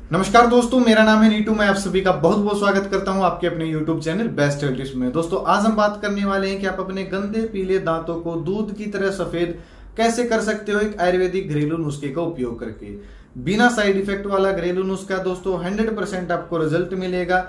नमस्कार दोस्तों, मेरा नाम है नीटू। मैं आप सभी का बहुत बहुत स्वागत करता हूं आपके अपने YouTube channel best health tips में। दोस्तों आज हम बात करने वाले हैं कि आप अपने गंदे पीले दांतों को दूध की तरह सफेद कैसे कर सकते हो एक आयुर्वेदिक घरेलू नुस्खे का उपयोग करके। बिना साइड इफेक्ट वाला घरेलू नुस्खा दोस्तों 100% आपको रिजल्ट मिलेगा।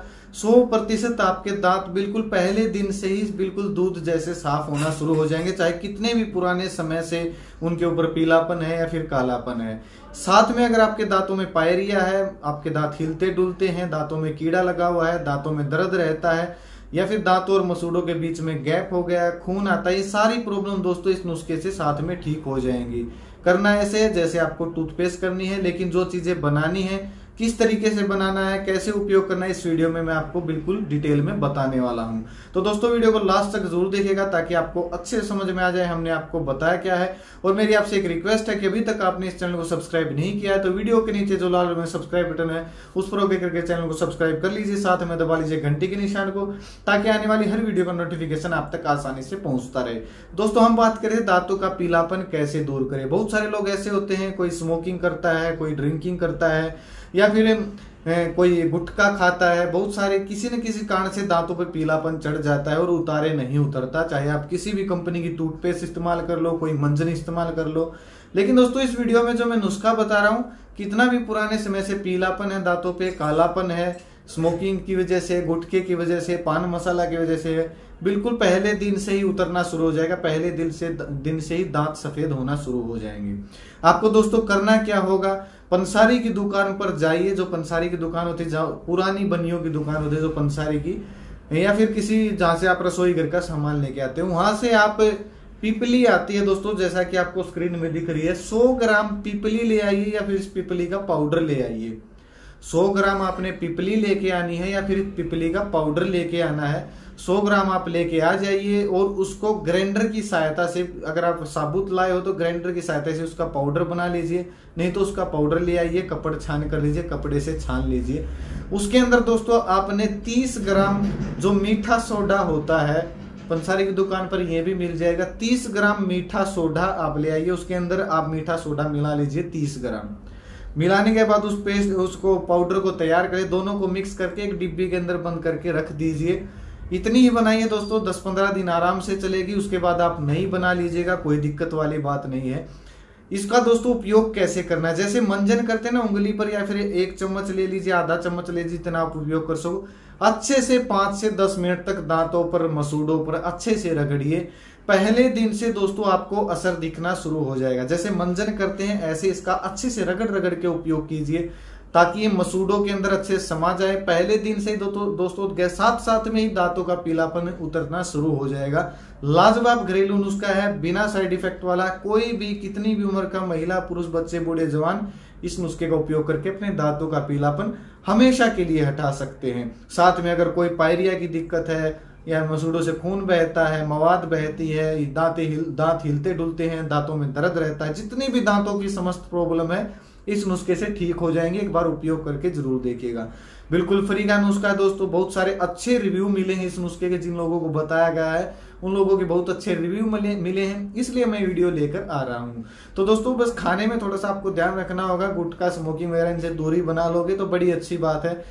100% आपके दांत बिल्कुल पहले दिन से ही बिल्कुल दूध जैसे साफ होना शुरू हो जाएंगे, चाहे कितने भी पुराने समय से उनके ऊपर पीलापन है या फिर कालापन है। साथ में अगर आपके दांतों में पायरिया है, आपके दांत हिलते डुलते हैं, दांतों में कीड़ा लगा हुआ है, दांतों में दर्द रहता है या फिर दांतों और मसूड़ों के बीच में गैप हो गया है, खून आता है, ये सारी प्रॉब्लम दोस्तों इस नुस्खे से साथ में ठीक हो जाएंगी। करना ऐसे है जैसे आपको टूथपेस्ट करनी है, लेकिन जो चीजें बनानी है, किस तरीके से बनाना है, कैसे उपयोग करना है, इस वीडियो में मैं आपको बिल्कुल डिटेल में बताने वाला हूं। तो दोस्तों वीडियो को लास्ट तक जरूर देखिएगा ताकि आपको अच्छे से समझ में आ जाए हमने आपको बताया क्या है। और मेरी आपसे एक रिक्वेस्ट है कि अभी तक आपने इस चैनल को सब्सक्राइब नहीं किया है तो वीडियो के नीचे जो लाल रंग में सब्सक्राइब बटन है उस पर ओके करके चैनल को सब्सक्राइब कर लीजिए, साथ में दबा लीजिए घंटी के निशान को ताकि आने वाली हर वीडियो का नोटिफिकेशन आप तक आसानी से पहुंचता रहे। दोस्तों हम बात करें दांतों का पीलापन कैसे दूर करें। बहुत सारे लोग ऐसे होते हैं, कोई स्मोकिंग करता है, कोई ड्रिंकिंग करता है या फिर कोई गुटखा खाता है, बहुत सारे किसी न किसी कारण से दांतों पर पीलापन चढ़ जाता है और उतारे नहीं उतरता। चाहे आप किसी भी कंपनी की टूथपेस्ट इस्तेमाल कर लो, कोई मंजन इस्तेमाल कर लो, लेकिन दोस्तों इस वीडियो में जो मैं नुस्खा बता रहा हूँ, कितना भी पुराने समय से पीलापन है दांतों पे, कालापन है, स्मोकिंग की वजह से, गुटखे की वजह से, पान मसाला की वजह से, बिल्कुल पहले दिन से ही उतरना शुरू हो जाएगा। पहले दिन से ही दांत सफेद होना शुरू हो जाएंगे। आपको दोस्तों करना क्या होगा, पंसारी की दुकान पर जाइए। जो पंसारी की दुकान होती है, जहाँ पुरानी बनियों की दुकान होती है जो पंसारी की, या फिर किसी जहां से आप रसोई घर का सामान लेके आते हो, वहां से आप पीपली आती है दोस्तों, जैसा कि आपको स्क्रीन में दिख रही है। 100 ग्राम पीपली ले आइए या फिर इस पीपली का पाउडर ले आइए। 100 ग्राम आपने पीपली लेके आनी है या फिर पीपली का पाउडर लेके आना है। 100 ग्राम आप लेके आ जाइए और उसको ग्राइंडर की सहायता से, अगर आप साबुत लाए हो तो ग्राइंडर की सहायता से उसका पाउडर बना लीजिए, नहीं तो उसका पाउडर ले आइए, कपड़ छान कर लीजिए, कपड़े से छान लीजिए। उसके अंदर दोस्तों आपने 30 ग्राम जो मीठा सोडा होता है, पंसारी की दुकान पर यह भी मिल जाएगा, 30 ग्राम मीठा सोडा आप ले आइए। उसके अंदर आप मीठा सोडा मिला लीजिए 30 ग्राम। मिलाने के बाद उसको पाउडर को तैयार करें, दोनों को मिक्स करके एक डिब्बी के अंदर बंद करके रख दीजिए। इतनी ही बनाइए दोस्तों, 10-15 दिन आराम से चलेगी। उसके बाद आप नहीं बना लीजिएगा, कोई दिक्कत वाली बात नहीं है। इसका दोस्तों उपयोग कैसे करना है, जैसे मंजन करते हैं ना उंगली पर, या फिर 1 चम्मच ले लीजिए, आधा चम्मच ले लीजिए, जितना आप उपयोग कर सको। अच्छे से 5 से 10 मिनट तक दांतों पर, मसूड़ों पर अच्छे से रगड़िए। पहले दिन से दोस्तों आपको असर दिखना शुरू हो जाएगा। जैसे मंजन करते हैं ऐसे इसका अच्छे से रगड़ रगड़ के उपयोग कीजिए ताकि ये मसूड़ों के अंदर अच्छे से समा जाए। पहले दिन से दोस्तों साथ साथ में ही दांतों का पीलापन उतरना शुरू हो जाएगा। लाजवाब घरेलू नुस्खा है, बिना साइड इफेक्ट वाला। कोई भी कितनी भी उम्र का महिला, पुरुष, बच्चे, बूढ़े, जवान इस नुस्खे का उपयोग करके अपने दांतों का पीलापन हमेशा के लिए हटा सकते हैं। साथ में अगर कोई पायरिया की दिक्कत है या मसूड़ों से खून बहता है, मवाद बहती है, दांत हिलते डुलते हैं, दांतों में दर्द रहता है, जितनी भी दांतों की समस्त प्रॉब्लम है इस नुस्खे से ठीक हो जाएंगे। एक बार उपयोग करके जरूर देखिएगा। बिल्कुल फ्री का नुस्खा है दोस्तों। बहुत सारे अच्छे रिव्यू मिले हैं इस नुस्खे के, जिन लोगों को बताया गया है उन लोगों के बहुत अच्छे रिव्यू मिले हैं, इसलिए मैं वीडियो लेकर आ रहा हूं। तो दोस्तों बस खाने में थोड़ा सा आपको ध्यान रखना होगा, गुटखा, स्मोकिंग वगैरह इनसे दूरी बना लोगे तो बड़ी अच्छी बात है।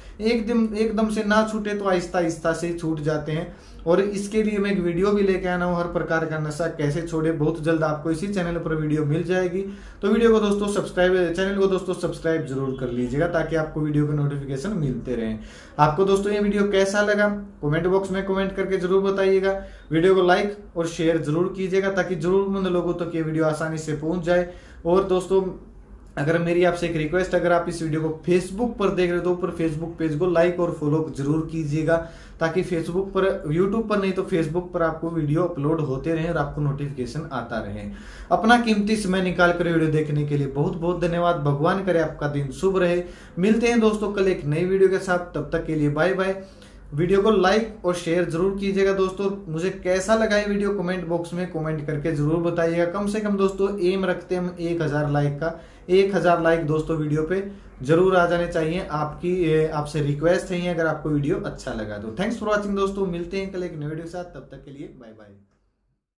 एकदम से ना छूटे तो आहिस्ता आहिस्ता से छूट जाते हैं। और इसके लिए मैं एक वीडियो भी लेके आना हूँ, हर प्रकार का नशा कैसे छोड़े। बहुत जल्द आपको इसी चैनल पर वीडियो मिल जाएगी। तो वीडियो को दोस्तों चैनल को दोस्तों सब्सक्राइब जरूर कर लीजिएगा ताकि आपको वीडियो के नोटिफिकेशन मिलते रहें। आपको दोस्तों ये वीडियो कैसा लगा कमेंट बॉक्स में कमेंट करके जरूर बताइएगा। वीडियो को लाइक और शेयर जरूर कीजिएगा ताकि जरूरतमंद लोगों तक ये वीडियो आसानी से पहुंच जाए। और दोस्तों अगर मेरी आपसे एक रिक्वेस्ट, अगर आप इस वीडियो को फेसबुक पर देख रहे हो तो ऊपर फेसबुक पेज को लाइक और फॉलो जरूर कीजिएगा ताकि फेसबुक पर, यूट्यूब पर नहीं तो फेसबुक पर आपको वीडियो अपलोड होते रहे और आपको नोटिफिकेशन आता रहे। अपना कीमती समय निकाल कर वीडियो देखने के लिए बहुत बहुत धन्यवाद। भगवान करे आपका दिन शुभ रहे। मिलते हैं दोस्तों कल एक नई वीडियो के साथ, तब तक के लिए बाय बाय। वीडियो को लाइक और शेयर जरूर कीजिएगा दोस्तों। मुझे कैसा लगा ये वीडियो कमेंट बॉक्स में कमेंट करके जरूर बताइएगा। कम से कम दोस्तों एम रखते हैं हम 1000 लाइक का। 1000 लाइक दोस्तों वीडियो पे जरूर आ जाने चाहिए। आपसे रिक्वेस्ट है अगर आपको वीडियो अच्छा लगा तो। थैंक्स फॉर वॉचिंग दोस्तों, मिलते हैं कल एक नई वीडियो के साथ, तब तक के लिए बाय बाय।